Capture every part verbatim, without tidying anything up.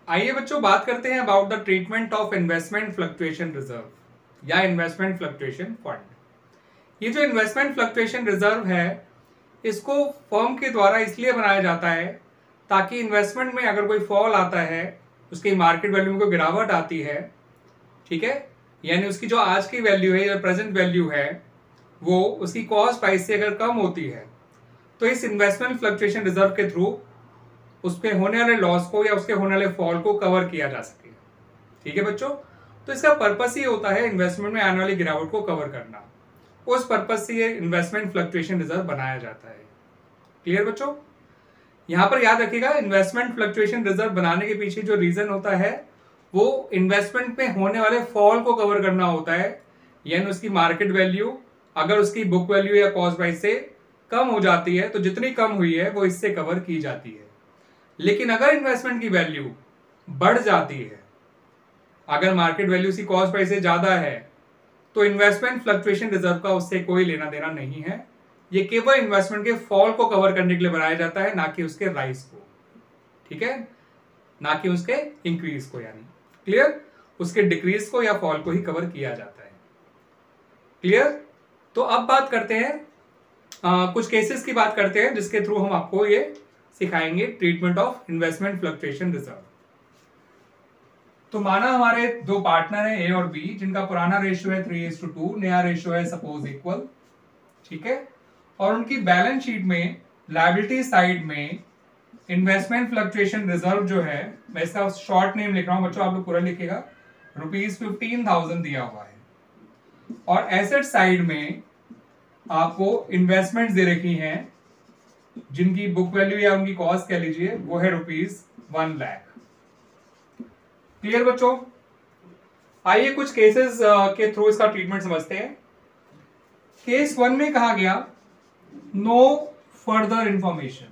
आइए बच्चों बात करते हैं about the treatment of investment fluctuation reserve या इन्वेस्टमेंट फ्लक्चुएशन फंड। ये जो इन्वेस्टमेंट फ्लक्चुएशन रिजर्व है इसको फर्म के द्वारा इसलिए बनाया जाता है ताकि इन्वेस्टमेंट में अगर कोई फॉल आता है, उसकी मार्केट वैल्यू में कोई गिरावट आती है, ठीक है, यानी उसकी जो आज की वैल्यू है या प्रेजेंट वैल्यू है वो उसकी कॉस्ट प्राइस से अगर कम होती है तो इस इन्वेस्टमेंट फ्लक्चुएशन रिजर्व के थ्रू उसके होने वाले लॉस को या उसके होने वाले फॉल को कवर किया जा सके। ठीक है बच्चों, तो इसका पर्पस ही होता है इन्वेस्टमेंट में आने वाली गिरावट को कवर करना। उस पर्पस से ये इन्वेस्टमेंट फ्लक्चुएशन रिजर्व बनाया जाता है। क्लियर बच्चों? यहां पर याद रखिएगा, इन्वेस्टमेंट फ्लक्चुएशन रिजर्व बनाने के पीछे जो रीजन होता है वो इन्वेस्टमेंट में होने वाले फॉल को कवर करना होता है, यानी उसकी मार्केट वैल्यू अगर उसकी बुक वैल्यू या कॉस्ट प्राइस से कम हो जाती है तो जितनी कम हुई है वो इससे कवर की जाती है। लेकिन अगर इन्वेस्टमेंट की वैल्यू बढ़ जाती है, अगर मार्केट वैल्यू सी कॉस्ट प्राइस से ज्यादा है, तो इन्वेस्टमेंट फ्लक्चुएशन रिजर्व का उससे कोई लेना देना नहीं है। ये केवल इन्वेस्टमेंट के फॉल को कवर करने के लिए बनाया जाता है, ना कि उसके राइज को। ठीक है, ना कि उसके इंक्रीज को, यानी क्लियर, उसके डिक्रीज को या फॉल को ही कवर किया जाता है। क्लियर? तो अब बात करते हैं आ, कुछ केसेस की बात करते हैं जिसके थ्रू हम आपको ये सिखाएंगे treatment of investment fluctuation reserve. तो माना हमारे दो पार्टनर हैं ए और बी, जिनका पुराना रेशियो है थ्री इज टू टू, नया रेशियो है सपोज इक्वल। ठीक है, और उनकी बैलेंस शीट में लायबिलिटी साइड में इन्वेस्टमेंट फ्लक्चुएशन रिजर्व जो है, मैं इसका शॉर्ट नेम लिख रहा हूं बच्चों, आप लोग पूरा लिखिएगा, रुपीज फिफ्टीन थाउजेंड दिया हुआ है। और एसेट साइड में आपको इन्वेस्टमेंट दे रखी हैं जिनकी बुक वैल्यू या उनकी कॉस्ट कह लीजिए वो है रुपीज वन लाख। क्लियर बच्चों? आइए कुछ केसेस के थ्रू इसका ट्रीटमेंट समझते हैं। केस वन में कहा गया no further information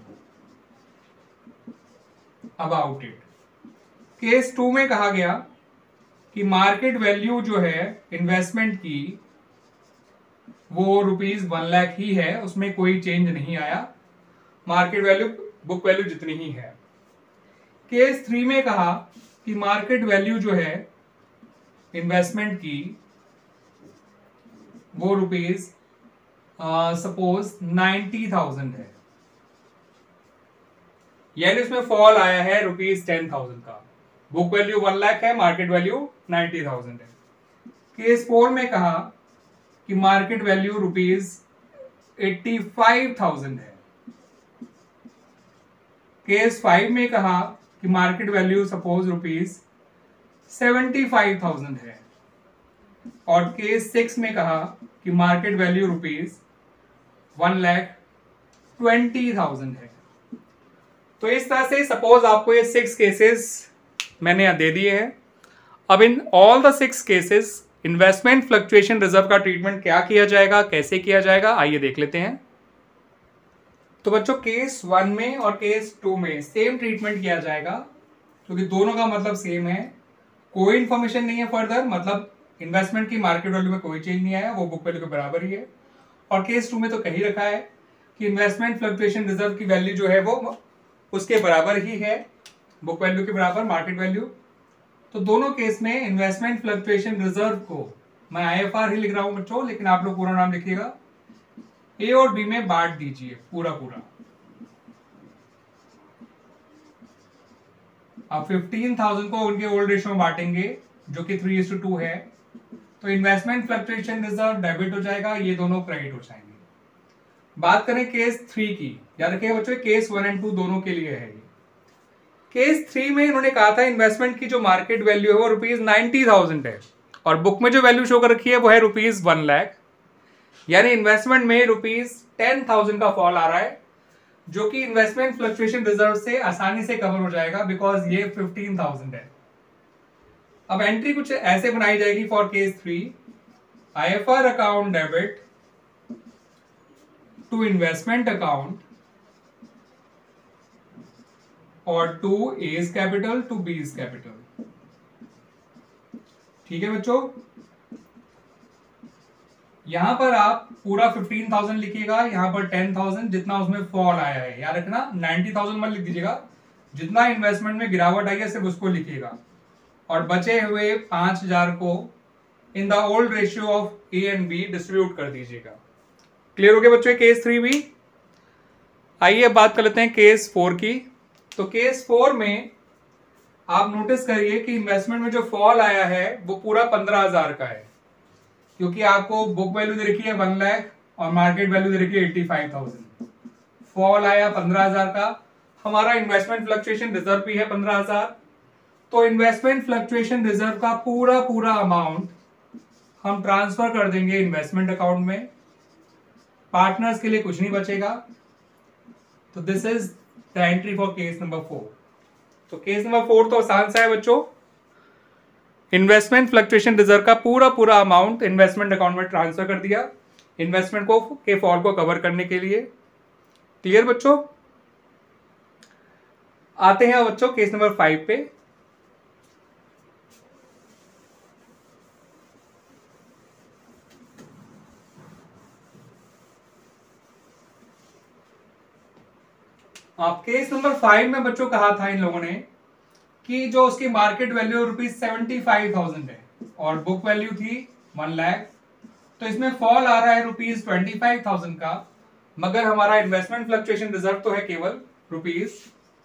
about it. Case two में कहा गया कि मार्केट वैल्यू जो है इन्वेस्टमेंट की वो रुपीज वन लाख ही है, उसमें कोई चेंज नहीं आया, मार्केट वैल्यू बुक वैल्यू जितनी ही है। केस थ्री में कहा कि मार्केट वैल्यू जो है इन्वेस्टमेंट की वो रुपीज सपोज नाइन्टी थाउजेंड है, यानी उसमें फॉल आया है रुपीज टेन थाउजेंड का। बुक वैल्यू वन लाख है, मार्केट वैल्यू नाइन्टी थाउजेंड है। केस फोर में कहा कि market value rupees eighty five thousand है। केस फाइव में कहा कि market value suppose rupees seventy five thousand है। और केस सिक्स में कहा कि market value rupees one lakh twenty thousand है। तो इस तरह से सपोज आपको ये सिक्स केसेस मैंने दे दिए हैं। अब in all the six cases investment fluctuation reserve का ट्रीटमेंट क्या किया जाएगा, कैसे किया जाएगा, आइए देख लेते हैं। तो बच्चों केस वन में और केस टू में सेम ट्रीटमेंट किया जाएगा क्योंकि दोनों का मतलब सेम है। कोई इंफॉर्मेशन नहीं है फर्दर, मतलब इन्वेस्टमेंट की मार्केट वैल्यू में कोई चेंज नहीं आया, वो बुक वैल्यू के बराबर ही है। और केस टू में तो कही रखा है कि इन्वेस्टमेंट फ्लक्चुएशन रिजर्व की वैल्यू जो है वो उसके बराबर ही है, बुक वैल्यू के बराबर मार्केट वैल्यू। तो दोनों केस में इन्वेस्टमेंट फ्लक्चुएशन रिजर्व को मैं आई एफ आर ही लिख रहा हूं बच्चों, लेकिन आप लोग पूरा नाम लिखिएगा। ए और बी में बांट दीजिए पूरा पूरा। अब फिफ्टीन थाउजेंड को उनके ओल्ड रेशियो में बांटेंगे जो कि थ्री इज टू टू है, तो इन्वेस्टमेंट फ्लक्चुएशन रिजर्व डेबिट हो जाएगा, ये दोनों क्रेडिट हो जाएंगे। बात करें केस थ्री की, याद रखिए बच्चों केस वन एंड टू दोनों के लिए है ये। केस थ्री में इन्होंने कहा था इन्वेस्टमेंट की जो मार्केट वैल्यू है वो रुपीज नाइन्टी थाउजेंड है और बुक में जो वैल्यू शो कर रखी है वो है रुपीज वन लाख, यानी इन्वेस्टमेंट में रुपीज टेन थाउजेंड का फॉल आ रहा है जो कि इन्वेस्टमेंट फ्लक्चुएशन रिजर्व से आसानी से कवर हो जाएगा बिकॉज ये फिफ्टीन थाउजेंड है। अब एंट्री कुछ ऐसे बनाई जाएगी for case three, I F R account debit to investment account और to A's capital to B's capital. ठीक है बच्चों, यहां पर आप पूरा फिफ्टीन थाउजेंड लिखिएगा, यहां पर टेन थाउजेंड जितना उसमें फॉल आया है, याद रखना नाइन्टी थाउजेंड मत लिख दीजिएगा, जितना इन्वेस्टमेंट में गिरावट आई है सिर्फ उसको लिखिएगा, और बचे हुए पांच हजार को in the old ratio of A and B distribute कर दीजिएगा। क्लियर हो गया बच्चों केस थ्री भी। आइए अब बात कर लेते हैं केस फोर की। तो केस फोर में आप नोटिस करिए कि इन्वेस्टमेंट में जो फॉल आया है वो पूरा पंद्रह हजार का है, क्योंकि आपको बुक वैल्यू दे रखी है वन लाख और मार्केट वैल्यू दे रखी है एट्टी फाइव थाउजेंड। फॉल आया पंद्रह हजार का। हमारा इन्वेस्टमेंट फ्लक्चुएशन रिजर्व भी है पंद्रह हजार। तो इन्वेस्टमेंट फ्लक्चुएशन रिजर्व का पूरा पूरा अमाउंट हम ट्रांसफर कर देंगे इन्वेस्टमेंट अकाउंट में। पार्टनर्स के लिए कुछ नहीं बचेगा। तो this is the entry for case number four. तो केस नंबर फोर तो आसान सा है बच्चों, इन्वेस्टमेंट फ्लक्चुएशन रिजर्व का पूरा पूरा अमाउंट इन्वेस्टमेंट अकाउंट में ट्रांसफर कर दिया इन्वेस्टमेंट को के फॉल को कवर करने के लिए। क्लियर बच्चों। आते हैं बच्चों केस नंबर फाइव पे। आप केस नंबर फाइव में बच्चों कहा था इन लोगों ने कि जो उसकी market value rupees seventy five thousand है और बुक वैल्यू थी वन लाख। तो इसमें फॉल आ रहा है रुपीज ट्वेंटी फाइव थाउजेंड का, मगर हमारा इन्वेस्टमेंट फ्लक्चुएशन रिजर्व तो है केवल रुपीज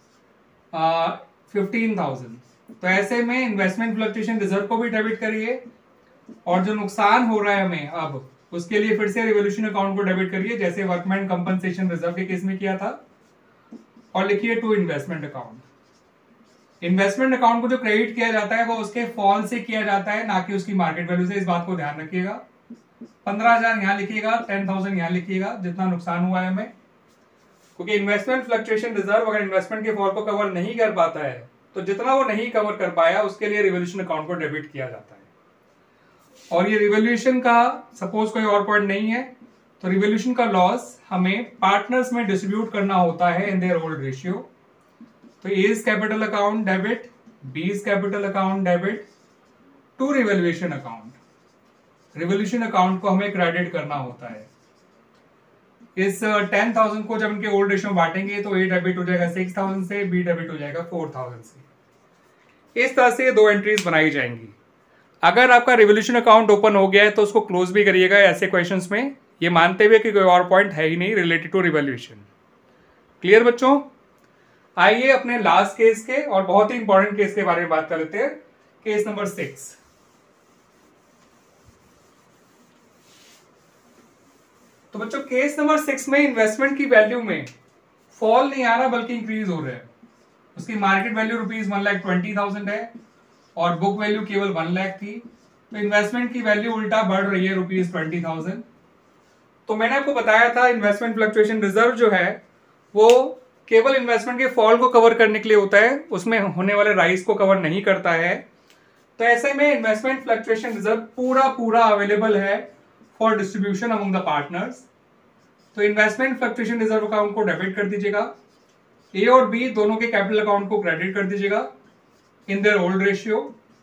फिफ्टीन थाउजेंड। तो ऐसे में इन्वेस्टमेंट फ्लक्चुएशन रिजर्व को भी डेबिट करिए, और जो नुकसान हो रहा है हमें अब उसके लिए फिर से रिवोल्यूशन अकाउंट को डेबिट करिए, जैसे वर्कमैन कंपनसेशन रिजर्व के केस में किया था, और लिखिए to investment account. Investment account को जो क्रेडिट किया जाता है वो उसके फॉल से किया जाता है, ना कि उसकी मार्केट वैल्यू से। इस बात को ध्यान रखिएगा। पंद्रह हजार यहां लिखिएगा, टेन थाउजेंड यहां लिखिएगा जितना नुकसान हुआ है हमें, क्योंकि इन्वेस्टमेंट फ्लक्चुएशन रिजर्व अगर इन्वेस्टमेंट के फॉल को कवर नहीं कर पाता है तो जितना वो नहीं कवर कर पाया उसके लिए रिवोल्यूशन अकाउंट को डेबिट किया जाता है। और ये रिवोल्यूशन का सपोज कोई और पॉइंट नहीं है, तो रिवोल्यूशन का लॉस हमें पार्टनर्स में डिस्ट्रीब्यूट करना होता है इन देयर ओल्ड रेशियो। तो A is capital account debit, B is capital account debit to revaluation account. Revaluation account को हमें क्रेडिट करना होता है। इस टेन थाउजेंड को जब इनके ओल्ड रेशियो में बांटेंगे तो ए डेबिट हो जाएगा सिक्स थाउजेंड से, बी डेबिट हो जाएगा फोर थाउजेंड से। इस तरह से दो एंट्रीज बनाई जाएंगी। अगर आपका रिवोल्यूशन अकाउंट ओपन हो गया है तो उसको क्लोज भी करिएगा ऐसे क्वेश्चंस में, ये मानते हुए कि कोई और पॉइंट है ही नहीं रिलेटेड टू रिवोल्यूशन। क्लियर बच्चों। आइए अपने लास्ट केस के और बहुत ही इंपॉर्टेंट केस के बारे में बात कर लेते हैं, केस नंबर सिक्स। तो बच्चों केस नंबर सिक्स में इन्वेस्टमेंट की वैल्यू में फॉल नहीं आ रहा बल्कि इंक्रीज हो रहा है। उसकी market value rupees one lakh twenty thousand है और बुक वैल्यू केवल वन लाख थी। तो इन्वेस्टमेंट की वैल्यू उल्टा बढ़ रही है रुपीज ट्वेंटी थाउजेंड। तो मैंने आपको बताया था इन्वेस्टमेंट फ्लक्चुएशन रिजर्व जो है वो केवल इन्वेस्टमेंट के फॉल को कवर करने के लिए होता है, उसमें होने वाले राइज को कवर नहीं करता है। तो ऐसे में इन्वेस्टमेंट फ्लक्चुएशन रिजर्व पूरा पूरा अवेलेबल है for distribution among the partners. तो इन्वेस्टमेंट फ्लक्चुएशन रिजर्व अकाउंट को डेबिट कर दीजिएगा, ए और बी दोनों के कैपिटल अकाउंट को क्रेडिट कर दीजिएगा इन देयर ओल्ड रेशियो।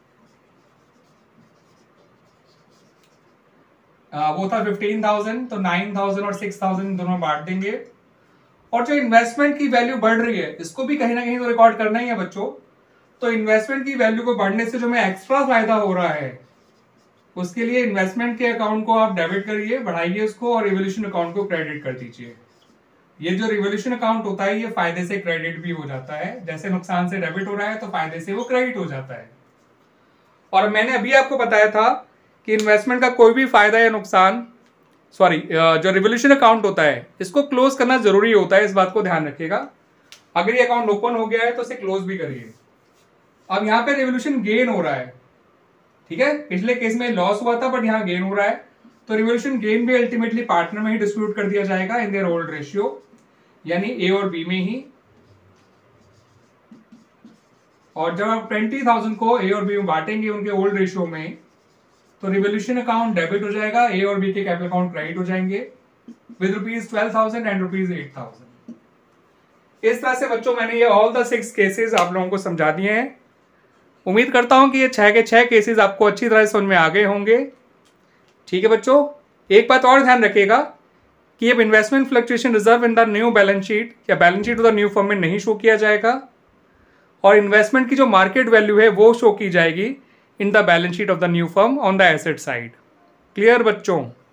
वो था फिफ्टीन थाउजेंड, तो नाइन थाउजेंड और सिक्स थाउजेंड दोनों बांट देंगे। और जो इन्वेस्टमेंट की वैल्यू बढ़ रही है इसको भी कहीं ना कहीं तो रिकॉर्ड करना ही है बच्चों। तो इन्वेस्टमेंट की वैल्यू को बढ़ने से जो हमें एक्स्ट्रा फायदा हो रहा है उसके लिए इन्वेस्टमेंट के अकाउंट को आप डेबिट करिए, बढ़ाइए उसको, और रिवोल्यूशन अकाउंट को क्रेडिट कर दीजिए। ये जो रिवोल्यूशन अकाउंट होता है ये फायदे से क्रेडिट भी हो जाता है, जैसे नुकसान से डेबिट हो रहा है तो फायदे से वो क्रेडिट हो जाता है। और मैंने अभी आपको बताया था कि इन्वेस्टमेंट का कोई भी फायदा या नुकसान, सॉरी जो रिवोल्यूशन अकाउंट होता है इसको क्लोज करना जरूरी होता है, इस बात को ध्यान रखिएगा। अगर ये अकाउंट ओपन हो गया है तो इसे क्लोज भी करिए। अब यहाँ पे रिवोल्यूशन गेन हो रहा है, ठीक है, पिछले केस में लॉस हुआ था बट यहाँ गेन हो रहा है। तो रिवोल्यूशन गेन भी अल्टीमेटली पार्टनर में ही डिस्ट्रीब्यूट कर दिया जाएगा इन देयर ओल्ड रेशियो, यानी ए और बी में ही। और जब आप ट्वेंटी थाउजेंड को ए और बी में बांटेंगे उनके ओल्ड रेशियो में तो रिवोल्यूशन अकाउंट डेबिट हो जाएगा, ए और बी के कैपिटल अकाउंट क्रेडिट हो जाएंगे with rupees twelve thousand and rupees eight thousand. इस तरह से बच्चों मैंने ये ऑल द सिक्स केसेस आप लोगों को समझा दिए हैं। उम्मीद करता हूं कि ये छह के छह केसेस आपको अच्छी तरह से समझ में आ गए होंगे। ठीक है बच्चों, एक बात और ध्यान रखिएगा कि अब investment fluctuation reserve in the new balance sheet या balance sheet of the new firm में नहीं शो किया जाएगा। और इन्वेस्टमेंट की जो मार्केट वैल्यू है वो शो की जाएगी in the balance sheet of the new firm on the asset side. Clear बच्चों?